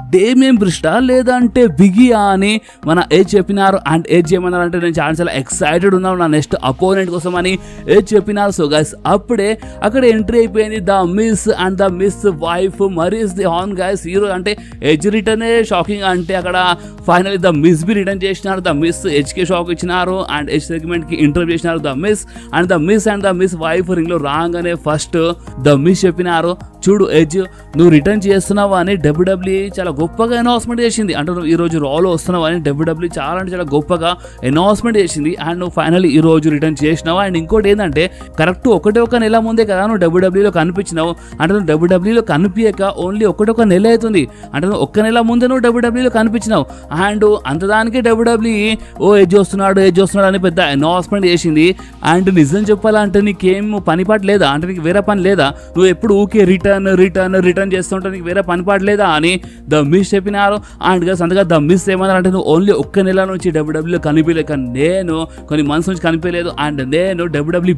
[SPEAKER 1] డేమియన్ బ్రిస్టా లేదంటే బిగియా అని మన ఏజ్ చెప్పినారు. అండ్ ఏజ్ ఏమన్నారు అంటే నేను చాలా ఎక్సైటెడ్ ఉన్నాను నా నెక్స్ట్ అపోనెంట్ కోసం అని ఏజ్ చెప్పినారు. సో గైస్ అప్పుడే అక్కడ ఎంట్రీ అయిపోయింది the Miz and the Miz wife Maryse ది హాన్ గైస్. హీరో అంటే ఏజ్ రిటర్నే షాకింగ్, అంటే అక్కడ ఫైనల్లీ ద మిస్ బి రిటర్న్ చేసినారు. ద మిస్ ఏజ్కి షాక్ ఇచ్చినారు అండ్ ఏజ్ సెగ్మెంట్కి ఇంటర్వ్యూ చేసినారు the Miz. And the Miz wife రింగ్లో రాగానే ఫస్ట్ ద మిస్ చెప్పినారు, చూడు ఏజ్ నువ్వు రిటర్న్ చేస్తున్నావు అని డబ్ల్యూడబ్ల్యూఈ చాలా గొప్పగా అనౌన్స్మెంట్ చేసింది. అంటే నువ్వు ఈరోజు రాలో వస్తున్నావు అని డబ్ల్యూడబ్ల్యూఈ చాలా అంటే చాలా గొప్పగా అనౌన్స్మెంట్ చేసింది. అండ్ నువ్వు ఫైనల్లీ ఈ రోజు రిటర్న్ చేసినావు. అండ్ ఇంకోటి ఏంటంటే కరెక్ట్ ఒక నెల ముందే కదా నువ్వు డబ్ల్యూడబ్ల్యూలో కనిపించినావు. అంటే నువ్వు డబ్ల్యూడబ్ల్యూలో కనిపించక ఓన్లీ ఒక నెల అవుతుంది. అంటే నువ్వు ఒక్క నెల ముందే నువ్వు డబ్ల్యూడబ్ల్యూలో కనిపించినావు. అండ్ అంతదానికి డబ్ల్యూడబ్ల్యూఈ ఏజ్ వస్తున్నాడు అని పెద్ద అనౌన్స్మెంట్ చేసింది. అండ్ నిజం చెప్పాలంటే నీకేం పని పాట లేదా, అంటే నీకు వేరే పని లేదా, నువ్వు ఎప్పుడు ఊకే రిటర్న్ చేస్తుంటే నీకు వేరే పని పాట లేదా అని ద మిస్ చెప్పినారు. అండ్ గైస్ అంతగా ద మిస్ ఏమన్నారు అంటే నువ్వు ఓన్లీ ఒక్క నెల నుంచి డబ్ల్యూడబ్ల్యూలో కనిపించలేక నేను కొన్ని మంత్స్ నుంచి కనిపించలేదు. అండ్ నేను డబ్ల్యూడబ్ల్యూ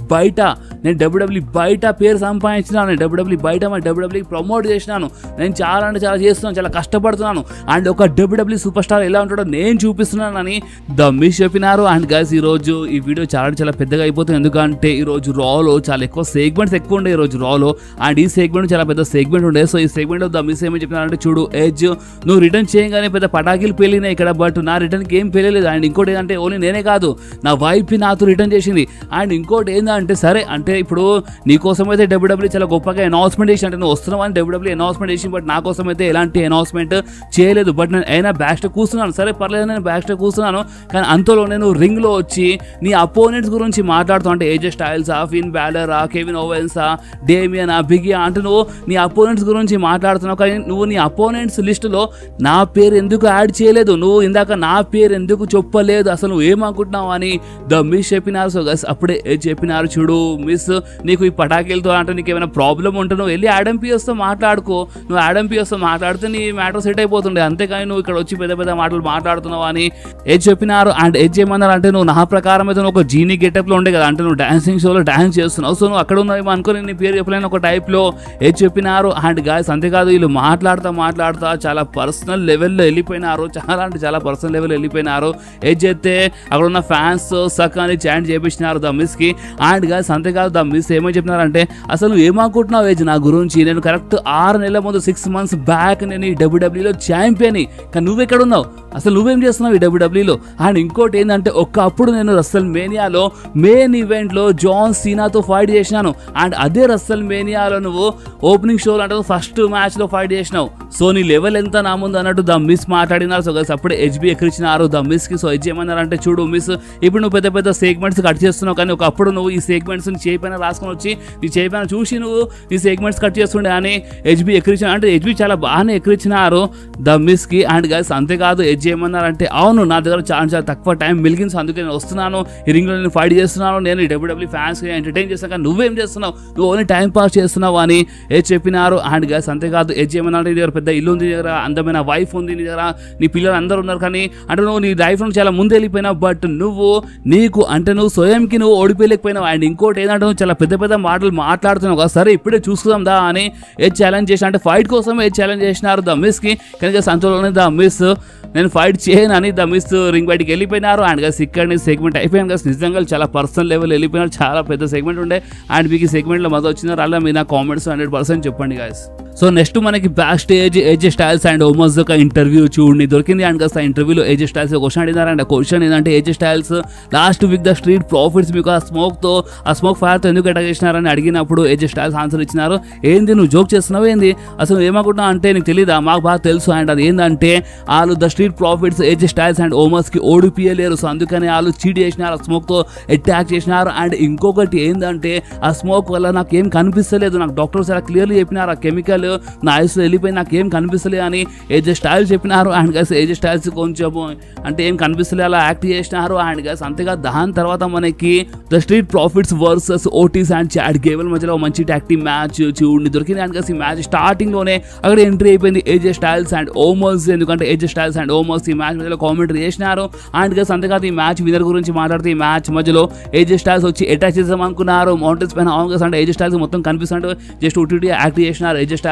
[SPEAKER 1] బయట పేరు సంపాదించినాను, డబ్ల్యూడబ్ల్యూ ప్రమోట్ చేసినాను, నేను చాలా అంటే చాలా చేస్తున్నాను, చాలా కష్టపడుతున్నాను. అండ్ ఒక డబ్ల్యూడబ్ల్యూ సూపర్ స్టార్ ఎలా ఉంటాడో నేను చూపిస్తున్నాను అని ద మిస్ చెప్పినారు. అండ్ గైస్ ఈరోజు ఈ వీడియో చాలా పెద్దగా అయిపోతుంది, ఎందుకంటే ఈరోజు రాలో చాలా ఎక్కువ సెగ్మెంట్స్ ఎక్కువ ఉండే ఈరోజు రాలో. అండ్ ఈ సెగ్మెంట్ చాలా పెద్ద సెగ్మెంట్ ఉండే. సో ఈ సెగ్మెంట్ ద మిస్ ఏమని చెప్పినారంటే చూడు ఏజ్ నువ్వు రిటర్న్ చేయగానే పెద్ద పటాకీలు పేలినాయి ఇక్కడ, బట్ నా రిటర్న్కి ఏం పేలేదు. అండ్ ఇంకోటి ఏంటంటే ఓన్లీ నేనే కాదు నా వైఫ్ నాతో రిటర్న్ చేసింది. అండ్ ఇంకోటి ఏంటంటే సరే అంటే ఇప్పుడు నీ కోసం అయితే డబ్ల్యూడబ్ల్యూ చాలా గొప్పగా అనౌన్స్మెంట్ చేసి అంటే నువ్వు వస్తున్నావు అని డబ్ల్యూడబ్ల్యూ అనౌన్స్మెంట్ చేసి, బట్ నా కోసం అయితే ఎలాంటి అనౌన్స్మెంట్ చేయలేదు. బట్ నేను అయినా బ్యాక్ స్టేజ్ కూర్చున్నాను, సరే పర్లేదు నేను బ్యాక్ స్టేజ్ కూర్చున్నాను. కానీ అంతలో నేను రింగ్లో వచ్చి నీ అపోనెంట్స్ గురించి మాట్లాడుతావు, అంటే ఏజే స్టైల్సా, ఫిన్ బ్యాలరా, కెవిన్ ఓవెన్సా, డేమియనా, బిగియా, అంటే నువ్వు నీ అపోనెంట్స్ గురించి మాట్లాడుతున్నావు. కానీ నువ్వు నీ అపోనెంట్స్ లిస్టులో నా పేరు ఎందుకు యాడ్ చేయలేదు, నువ్వు ఇందాక నా పేరు ఎందుకు చెప్పలేదు, అసలు నువ్వు ఏమనుకుంటున్నావు అని ద మిస్ చెప్పినారు. సో గైస్ అప్పుడే చెప్పినారు, చూడు మిస్ నీకు ఈ పటాకీలతో అంటే నీకు ఏమైనా ప్రాబ్లం ఉంటే నువ్వు వెళ్ళి ఆడమ్ పియర్స్తో మాట్లాడుకో, నువ్వు ఆడమ్ పియర్స్తో మాట్లాడితే నీ మ్యాటర్ సెట్ అయిపోతుండే, అంతేకాని నువ్వు ఇక్కడ వచ్చి పెద్ద మాటలు మాట్లాడుతున్నావు అని చెప్పినారు. అండ్ ఏమన్నారు అంటే నువ్వు నా ప్రకారం అయితే నువ్వు ఒక జీనీ గెటప్లో ఉండే కదా, అంటే నువ్వు డాన్సింగ్ షోలో డాన్స్ చేస్తున్నావు, సో నువ్వు అక్కడ ఉన్నావు అనుకుని నీ పేరు చెప్పలేని ఒక టైప్లో చెప్పినారు. అండ్ గాయస్ అంతేకాదు వీళ్ళు మాట్లాడుతా చాలా పర్సనల్ లెవెల్లో వెళ్ళిపోయినారు, చాలా అంటే చాలా పర్సనల్ లెవెల్లో వెళ్ళిపోయినారు. అయితే అక్కడ ఉన్న ఫ్యాన్స్ సక్ అని చాంట్ చేపించినారు ద మిస్కి. అండ్ గాయస్ అంతేకాదు ద మిస్ ఏమని చెప్పినారంటే అసలు నువ్వు ఏమనుకుంటున్నావు ఏజ్ నా గురించి, నేను కరెక్ట్ 6 నెలల ముందు 6 months బ్యాక్ నేను ఈ డబ్ల్యూడబ్ల్యూలో ఛాంపియన్, కానీ నువ్వెక్కడ ఉన్నావు, అసలు నువ్వేం చేస్తున్నావు ఈ డబ్ల్యూడబ్ల్యూలో. అండ్ ఇంకోటి ఏంటంటే ఒకప్పుడు నేను రస్సల్ మేనియాలో మెయిన్ ఈవెంట్లో జాన్ సీనాతో ఫైట్ చేసినాను. అండ్ అదే రస్సల్ మేనియాలో నువ్వు ఓపెనింగ్ షోలో అంటే ఫస్ట్ మ్యాచ్లో ఫైట్ చేసినావు, సో నీ లెవెల్ ఎంత నా ముందు అన్నట్టు ద మిస్ మాట్లాడినారు. సో గైస్ అప్పుడే హెచ్బి ఎక్కిరిచినారు ద మిస్కి. సో హెచ్ ఏమన్నారంటే చూడు మిస్ ఇప్పుడు నువ్వు పెద్ద సెగ్మెంట్స్ కట్ చేస్తున్నావు, కానీ ఒకప్పుడు నువ్వు ఈ సెగ్మెంట్స్ చేయి పైన రాసుకొని వచ్చి నీ చేయి పైన చూసి నువ్వు ఈ సెగ్మెంట్స్ కట్ చేస్తుండే అని హెచ్బి ఎక్కిరించిన, అంటే హెచ్బి చాలా బాగానే ఎక్కిరించినారు ద మిస్కి. అండ్ గైస్ అంతేకాదు హెచ్ ఏమన్నారంటే అవును నా దగ్గర చాలా తక్కువ టైం మిలిగింది, అందుకే నేను వస్తున్నాను ఈ రింగ్లో నేను ఫైట్ చేస్తున్నాను, నేను ఈ డబ్ల్యూడబ్ల్యూ ఫ్యాన్స్కి ఎంటర్టైన్ చేస్తాను, కానీ నువ్వేం చేస్తున్నావు, నువ్వు ఓన్లీ టైం పాస్ చేస్తున్నావు అని చెప్పినారు. అండ్ గైస్ అంతేకాదు హెచ్ ఏమన్నారంటే నీ దగ్గర పెద్ద ఇల్లు ఉంది, నీ దగ్గర అందమైన వైఫ్ ఉంది, నీ దగ్గర నీ పిల్లలు అందరూ ఉన్నారు, కానీ అంటే నువ్వు నీ లైఫ్లో చాలా ముందు వెళ్ళిపోయినావు, బట్ నువ్వు నువ్వు స్వయంకి నువ్వు ఓడిపోలేకపోయినావు. అండ్ ఇంకోటి ఏంటంటే నువ్వు చాలా పెద్ద మాటలు మాట్లాడుతున్నావు కదా, సరే ఇప్పుడే చూసుకుందాం దా అని ఛాలెంజ్ చేసిన, అంటే ఫైట్ కోసం ఛాలెంజ్ చేసినారు ద మిస్కి. కానీ సంతలోనే ద మిస్ నేను ఫైట్ చేయను అని ద మిస్ రింగ్ బయటికి వెళ్ళిపోయినారు. అండ్ గస్ ఇక్కడ సెగ్మెంట్ అయిపోయాను గస్, నిజంగా చాలా పర్సనల్ లెవెల్ వెళ్ళిపోయినారు, చాలా పెద్ద సెగ్మెంట్ ఉండే. అండ్ మీకు ఈ సెగ్మెంట్లో మధ్య వచ్చినారు అలా మీ నా కామెంట్స్ 100% చెప్పండి గాయస్. సో నెక్స్ట్ మనకి backstage AJ Styles and Omos ఒక ఇంటర్వ్యూ చూడండి దొరికింది. అండ్ కాస్త ఇంటర్వ్యూలో ఏజే స్టైల్స్ క్వశ్చన్ అడిగినారు. అండ్ క్వశ్చన్ ఏంటంటే AJ Styles last week the street profits మీకు ఆ స్మోక్ ఫైర్తో ఎందుకు అటాక్ చేసినారని అడిగినప్పుడు ఏజే స్టైల్స్ ఆన్సర్ ఇచ్చినారు. ఏంది నువ్వు జోక్ చేస్తున్నావు ఏంది, అసలు ఏమనుకుంటున్నావు అంటే నీకు తెలీదా, మాకు బాగా తెలుసు. అండ్ అది ఏంటంటే వాళ్ళు the street profits AJ Styles and ఓమస్కి ఓడిపియలేరు, సో అందుకని వాళ్ళు చీట్ చేసినారు, ఆ స్మోక్తో అటాక్ చేసినారు. అండ్ ఇంకొకటి ఏంటంటే ఆ స్మోక్ వల్ల నాకు ఏం కనిపిస్తలేదు, నాకు డాక్టర్స్ అలా క్లియర్లీ చెప్పినారు ఆ కెమికల్ నా ఐస్లో వెళ్ళిపోయి నాకు ఏం కనిపిస్తలే అని ఏజే స్టైల్స్ చెప్పినారు. అండ్ గైస్ ఏజే స్టైల్స్ కొంచెం అంటే ఏం కనిపిస్తలే అలా యాక్ట్ చేసినారు. అండ్ గైస్ అంతేగా దాని తర్వాత మనకి the street profits versus Otis and Chad Gable మధ్యలో మంచి టాక్టివ్ మ్యాచ్ చూడండి దొరికింది. అండ్ గైస్ ఈ మ్యాచ్ స్టార్టింగ్లోనే అక్కడ ఎంట్రీ అయిపోయింది ఏజే స్టైల్స్ అండ్ ఓమస్, ఎందుకంటే ఏజే స్టైల్స్ అండ్ ఓమస్ ఈ మ్యాచ్ మధ్యలో కామెంటరీ చేసినారు. అండ్ గైస్ అంతేకాదు ఈ మ్యాచ్ విన్నర్ గురించి మాట్లాడితే ఈ మ్యాచ్ మధ్యలో ఏజే స్టైల్స్ వచ్చి అటాక్ చేద్దాం అనుకున్నారు మౌంటైన్స్ పైన. అవును గైస్ అంటే ఏజే స్టైల్స్ మొత్తం కనిపిస్తుంటే జస్ట్ ఓటీటీ యాక్ట్ చేసినారు AJ Styles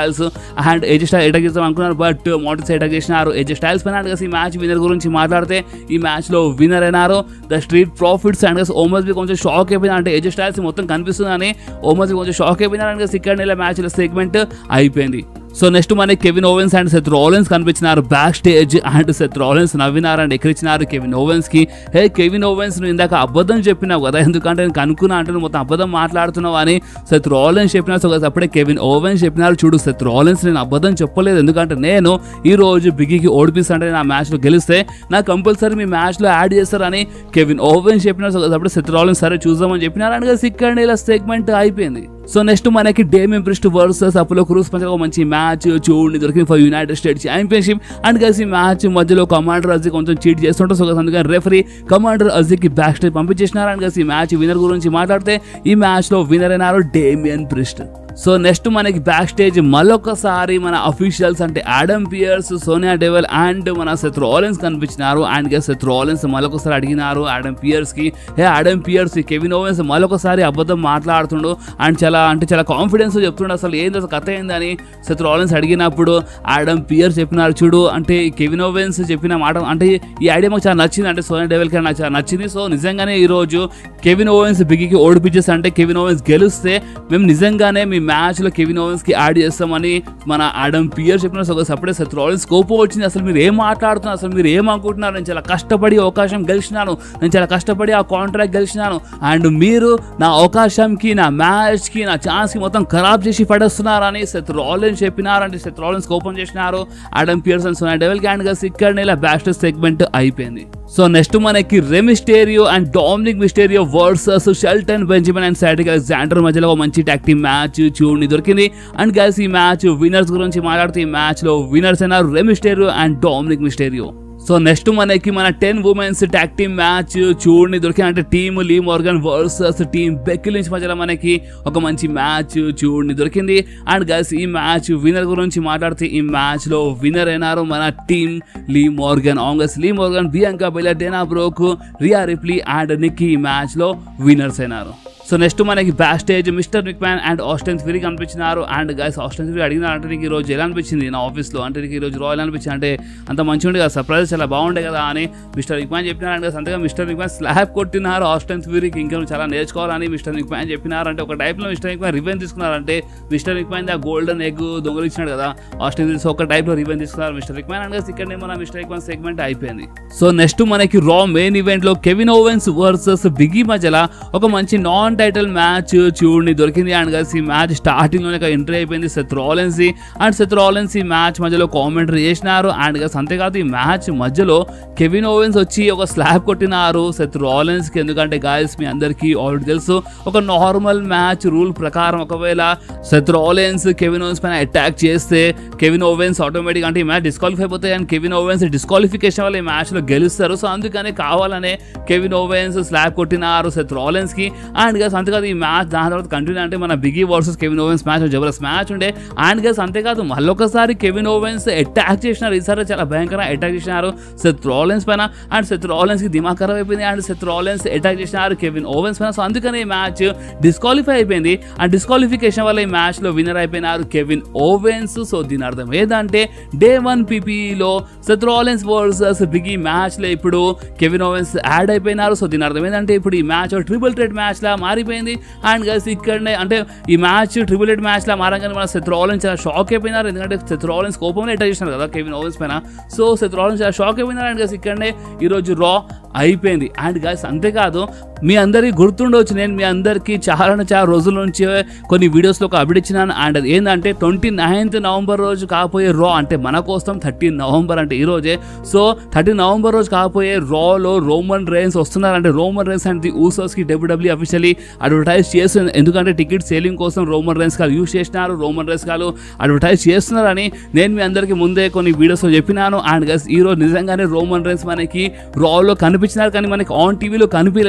[SPEAKER 1] Styles and AJ Styles attack చేద్దాం అనుకున్నారు, బట్ మోటివ్స్ అటాక్ చేసినారు ఏజే స్టైల్స్ పైన. అండ్ ఈ మ్యాచ్ విన్నర్ గురించి మాట్లాడితే ఈ మ్యాచ్ లో విన్నర్ అయినారు the street profits. And Omos బి కొంచెం షాక్ అయిపోయింది, అంటే ఏజే స్టైల్స్ మొత్తం కనిపిస్తుందని ఓమస్ బి కొంచెం షాక్ అయిపోయినారు. అండ్ ఇక్కడ నెల మ్యాచ్ సెగ్మెంట్ అయిపోయింది. సో నెక్స్ట్ మనకి Kevin Owens and Seth Rollins కనిపించినారు backstage. And Seth Rollins నవ్వినారు and ఎక్కిరించినారు కెవిన్ ఓవెన్స్ కి. హే కెవిన్ ఓవెన్స్, నువ్వు ఇందాక అబద్ధం చెప్పినావు కదా, ఎందుకంటే నేను కనుక్కున్నా అంటే నువ్వు మొత్తం అబద్ధం మాట్లాడుతున్నావు అని సెత్ రాలిన్స్ చెప్పినారు. సో అప్పుడే కెవిన్ ఓవెన్స్ చెప్పినారు, చూడు సెత్ రాలిన్స్ నేను అబద్ధం చెప్పలేదు, ఎందుకంటే నేను ఈ రోజు బిగ్గీకి ఓడిపిస్తాంటే నా మ్యాచ్ లో గెలిస్తే నాకు కంపల్సరీ మీ మ్యాచ్ లో యాడ్ చేస్తారని కెవిన్ ఓవెన్స్ చెప్పినారు. సో అప్పుడే సెత్ రాలిన్స్ సరే చూద్దామని చెప్పినారు. అండ్ ఇక్కడ ఇలా సెగ్మెంట్ అయిపోయింది. సో నెక్స్ట్ మనకి Damian Priest versus Apollo Crews మధ్య ఒక మంచి మ్యాచ్ చూడండి దొరికింది for United States championship. And కలిసి ఈ మ్యాచ్ మధ్యలో కమాండర్ అజీ కొంచెం చీట్ చేస్తుంటారు. సో అందుకని రెఫరీ కమాండర్ అజీకి బ్యాక్ స్టేజ్ పంపించేసినారు. అండ్ కలిసి ఈ మ్యాచ్ విన్నర్ గురించి మాట్లాడితే ఈ మ్యాచ్ లో విన్నర్ అయినారు డేమియన్ ప్రిస్ట్. సో నెక్స్ట్ మనకి బ్యాక్ స్టేజ్ మళ్ళొకసారి మన అఫీషియల్స్ అంటే Adam Pearce, Sonya Deville and మన సెత్ రాలిన్స్ కనిపించినారు. అండ్ సెత్ రాలిన్స్ మళ్ళొకసారి అడిగినారు ఆడమ్ పియర్స్ కి, hey Adam Pearce, Kevin Owens మళ్ళొకసారి అబద్ధం మాట్లాడుతుండు అండ్ చాలా కాన్ఫిడెన్స్ చెప్తుండు, అసలు ఏంది అసలు కథ ఏందని సెత్ రాలిన్స్ అడిగినప్పుడు ఆడమ్ పియర్స్ చెప్పినారు, చూడు అంటే కెవిన్ ఓవెన్స్ చెప్పిన మాట అంటే ఈ ఐడియా మాకు చాలా నచ్చింది, అంటే సోనియా డెవల్ కి నాకు చాలా నచ్చింది. సో నిజంగానే ఈ రోజు కెవిన్ ఓవెన్స్ బిగ్గీకి ఓడిపించేసి అంటే కెవిన్ ఓవెన్స్ గెలిస్తే మేము నిజంగానే మీ మ్యాచ్ లో కెవిన్ ఓవెన్స్ కి యాడ్ చేస్తామని మన ఆడమ్ పియర్స్ చెప్పిన. సో అప్పుడే సెత్ రాలిన్స్ కోపం వచ్చింది, అసలు మీరు ఏం మాట్లాడుతున్నారు, అసలు మీరు ఏం అనుకుంటున్నారు, నేను చాలా కష్టపడి అవకాశం గెలిచినాను, నేను చాలా కష్టపడి ఆ కాంట్రాక్ట్ గెలిచినాను, అండ్ మీరు నా అవకాశంకి నా మ్యాచ్ కి నా ఛాన్స్ కి మొత్తం ఖరాబ్ చేసి పడేస్తున్నారని సెత్ రాలిన్స్ చెప్పినారు. అంటే సెత్ రాలిన్స్ కోపం చేసినారు Adam Pearce and Sonya Deville కి. అండ్ ఇక్కడ ఇలా బ్యాక్ స్టేజ్ సెగ్మెంట్ అయిపోయింది. సో నెక్స్ట్ మనకి Rey Mysterio and Dominik Mysterio versus Shelton Benjamin and Cedric Alexander మధ్యలో ఒక మంచి టాగ్ టీమ్ మ్యాచ్ చూడండి దొరికింది. అండ్ గైస్ ఈ మ్యాచ్ విన్నర్స్ గురించి మాట్లాడితే ఈ మ్యాచ్ లో విన్నర్స్ అయినారు Rey Mysterio and Dominik Mysterio. So next మనకి మన 10 ఉమెన్స్ టాగ్ టీమ్ మ్యాచ్ చూడండి దొరికింది, అంటే team Liv Morgan versus team Becky Lynch మధ్యలో మనకి ఒక మంచి మ్యాచ్ చూడండి దొరికింది. అండ్ గైస్ ఈ మ్యాచ్ విన్నర్ గురించి మాట్లాడితే ఈ మ్యాచ్ లో విన్నర్ అయినారు మన team Liv Morgan. And guys Liv Morgan, Bianca Belair, Dana Brooke, Rhea Ripley and Nikki ఈ మ్యాచ్ లో విన్నర్స్ అయినారు. సో నెక్స్ట్ మనకి backstage mister McMahon and Austin Theory కనిపించినారు. అండ్ గైస్ ఆస్టన్ థియరీ అడిగినారంటే నీకు ఈ రోజు ఎలా అనిపించింది నా ఆఫీస్లో, అంటే నీకు ఈ రోజు రాయల్ అనిపించింది, అంటే అంత మంచిగా ఉండే కదా, సర్ప్రైజ్ చాలా బాగుండే కదా అని మిస్టర్ మిక్మ్యాన్ చెప్పినారు. అండ్ అంతగా మిస్టర్ మిక్మ్యాన్ స్లాబ్ కొట్టినారు ఆస్టన్ థియరీకి, ఇంకా చాలా నేర్చుకోవాలని మిస్టర్ మిక్మ్యాన్ చెప్పినారు. అంటే ఒక టైప్లో మిస్టర్ మిక్మ్యాన్ రివెంజ్ తీసుకున్నారంటే మిస్టర్ మిక్మ్యాన్ ఆ గోల్డెన్ ఎగ్ దొంగలిచ్చినాడు కదా ఆస్టన్ థియరీ, సో ఒక టైప్లో రివెంజ్ తీసుకున్నారు మిస్టర్ మిక్మ్యాన్. అండ్ ఇక్కడ మన మిస్టర్ మిక్మ్యాన్ సెగ్మెంట్ అయిపోయింది. సో నెక్స్ట్ మనకి రా మెయిన్ ఈవెంట్ లో కెవిన్ ఓవెన్స్ వర్సెస్ బిగ్గీ మధ్యలో ఒక మంచి నాన్ టైటిల్ మ్యాచ్ చూడండి దొరికింది. అండ్ కలిసి ఈ మ్యాచ్ స్టార్టింగ్ లోనే ఎంట్రీ అయిపోయింది Seth Rollins and Seth Rollins ఈ మ్యాచ్ మధ్యలో కామెంటరీ చేసినారు. అండ్ కలిసి అంతేకాదు ఈ మ్యాచ్ మధ్యలో కెవిన్ ఓవెన్స్ వచ్చి ఒక స్లాబ్ కొట్టినారు సెత్ రాలిన్స్ కి, ఎందుకంటే గాయస్ మీ అందరికీ ఆల్రెడీ తెలుసు ఒక నార్మల్ మ్యాచ్ రూల్ ప్రకారం ఒకవేళ సెత్ రాలిన్స్ కెవిన్ ఓవెన్స్ పైన అటాక్ చేస్తే కెవిన్ ఓవెన్స్ ఆటోమేటిక్ అంటే ఈ మ్యాచ్ డిస్క్వాలిఫై అయిపోతాయి అండ్ కెవిన్ ఓవెన్స్ డిస్క్వాలిఫికేషన్ వల్ల ఈ మ్యాచ్ లో గెలుస్తారు. సో అందుకనే కావాలనే కెవిన్ ఓవెన్స్ స్లాబ్ కొట్టినారు సెత్ రాలిన్స్ కి. అండ్ గస్ అంతేకాదు ఈ మ్యాచ్ దాని తర్వాత కంటిన్యూ అంటే మన Big E versus Kevin Owens match జబర్దస్త్ మ్యాచ్ ఉండే. అండ్ గస్ అంతేకాదు మళ్ళొకసారి కెవిన్ ఓవెన్స్ అటాక్ చేసినారు, ఈసారి చాలా భయంకరంగా అటాక్ చేసినారు సెత్ రాలిన్స్ పైన. అండ్ సెత్ రాలిన్స్ కి దిమాగ్ ఖరాబ్ అయిపోయింది అండ్ సెత్ రాలిన్స్ అటాక్ చేసినారు కెవిన్ ఓవెన్స్ పైన. సో అందుకని ఈ మ్యాచ్ డిస్క్వాలిఫై అయిపోయింది అండ్ డిస్క్వాలిఫికేషన్ వల్ల ఈ మ్యాచ్ లో విన్నర్ అయిపోయినారు కెవిన్ ఓవెన్స్. సో దీని అర్థం ఏంటంటే డే 1 PPEలో Seth Rollins versus Biggie match లో ఇప్పుడు కెవిన్ ఓవెన్స్ యాడ్ అయిపోయినారు. సో దీని అర్థం ఏంటంటే ఇప్పుడు ఈ మ్యాచ్ ట్రిపుల్ థ్రెట్ మ్యాచ్ లా మారిపోయింది. అండ్ గైస్ ఇక్కడనే అంటే ఈ మ్యాచ్ ట్రిపుల్ ఎయిట్ మ్యాచ్ లా మారంగానే మన సెత్ రాలిన్స్ చాలా షాక్ అయిపోయినారు, ఎందుకంటే సెత్ రాలిన్స్ కోపంలో అటాక్ చేసినారు కదా కెవిన్ ఓవెన్స్ పైన. సో సెత్ రాలిన్స్ చాలా షాక్ అయిపోయినారు. అండ్ గైస్ ఇక్కడనే ఈరోజు రా అయిపోయింది. అండ్ గైస్ అంతేకాదు మీ అందరికీ గుర్తుండవచ్చు, నేను మీ అందరికీ చాలా రోజుల నుంచి కొన్ని వీడియోస్లో ఒక అప్డేట్ ఇచ్చినాను. అండ్ అది ఏంటంటే 29th నవంబర్ రోజు కాకపోయే రా, అంటే మన కోసం 13 నవంబర్ అంటే ఈ రోజే. సో 13 నవంబర్ రోజు కాకపోయే రాలో రోమన్ రైన్స్ వస్తున్నారు. అంటే Roman Reigns and the Usos కి WWE అఫీషియల్లీ అడ్వర్టైజ్ చేస్తుంది, ఎందుకంటే టికెట్ సేలింగ్ కోసం రోమన్ రైన్స్ కాలు యూజ్ చేసినారు, రోమన్ రైన్స్ కాలు అడ్వర్టైజ్ చేస్తున్నారని నేను మీ అందరికీ ముందే కొన్ని వీడియోస్లో చెప్పినాను. అండ్ గైస్ ఈ రోజు నిజంగానే రోమన్ రైన్స్ మనకి రాలో కనిపించినారు, కానీ మనకి ఆన్ టీవీలో కనిపించలేదు. బట్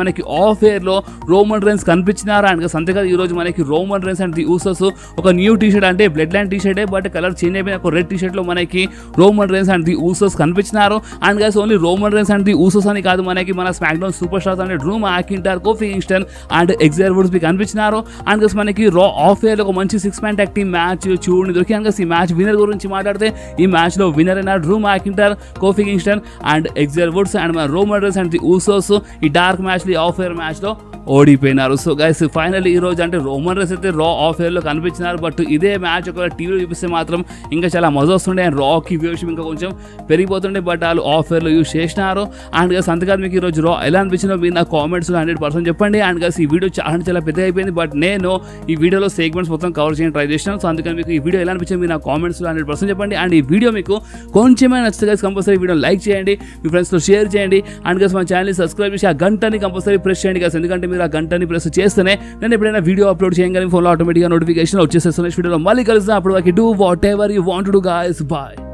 [SPEAKER 1] మనకి ఆఫ్ ఎయిర్ లో రోమన్ రైన్స్ కనిపించినారు. అండ్ అంతేకాదు ఈ రోజు మనకి Roman Reigns and the Usos ఒక న్యూ టీ షర్ట్ అంటే బ్లడ్ లైన్ టీ షర్టే బట్ కలర్ చేంజ్ అయిపోయిన ఒక రెడ్ టీ షర్ట్ లో మనకి Roman Reigns and the Usos కనిపించినారు. And guys only Roman Reigns and the Usos అని కాదు, మనకి మన స్మాక్ డౌన్ సూపర్ స్టార్స్ అంటే Drew McIntyre, Kofi Kingston and Xavier Woods కనిపించినారు. And guys మనకి రా ఆఫ్ ఎయిర్ లో ఒక మంచి 6-man tag team మ్యాచ్ చూడండి దొరికి. అండ్ గైస్ ఈ మ్యాచ్ విన్నర్ గురించి మాట్లాడితే ఈ మ్యాచ్ లో విన్నర్ అయిన Drew McIntyre, Kofi Kingston and Xavier Woods and మన Roman Reigns and the Usos ఈ డార్క్ మ్యాచ్ లో ఆఫ్ ఎయిర్ మ్యాచ్ లో ఓడిపోయినారు. సో గైస్ ఫైనల్లీ ఈ రోజు అంటే రోమన్ రైన్స్ అయితే రా ఆఫ్ ఎయిర్ లో కనిపించినారు. బట్ ఇదే మ్యాచ్ ఒక టీవీలో చూపిస్తే మాత్రం ఇంకా చాలా మజా వస్తుండే అండ్ రాకి వ్యూషిప్ ఇంకా కొంచెం పెరిగిపోతుండే. బట్ వాళ్ళు ఆఫ్ ఎయిర్ లో యూజ్ చేసినారు. అండ్ గైస్ అంతకాదు మీకు ఈ రోజు రా ఎలా అనిపించిందో మీరు నా కామెంట్స్ 100% చెప్పండి. అండ్ గైస్ ఈ వీడియో చాలా పెద్ద అయిపోయింది, బట్ నేను ఈ వీడియోలో సెగ్మెంట్స్ మొత్తం కవర్ చేయడం ట్రై చేసినాను. సో అందుకని మీకు ఈ వీడియో ఎలా అనిపించింది మీరు నా కామెంట్స్ 100% చెప్పండి. అండ్ ఈ వీడియో మీకు కొంచెమే నచ్చితే గైస్ కంపల్సరీ వీడియో లైక్ చేయండి, మీ ఫ్రెండ్స్తో షేర్ చేయండి. అండ్ గైస్ మన ఛానల్ని సబ్స్క్రైబ్ చేసి ఆ గంటని కంపల్సరీ ప్రెస్ చేయండి గైస్, ఎందుకంటే మీరు ఆ గంటని ప్రెస్ చేస్తేనే నేను ఎప్పుడైనా వీడియో అప్లోడ్ చేయగానే ఫోన్లో ఆటోమేటిక్గా నోటిఫికేషన్ వచ్చేసేస్తుంది. నెక్స్ట్ వీడియోలో మళ్ళీ కలుద్దాం. అప్పుడు వాకి do whatever you want to do guys. Bye.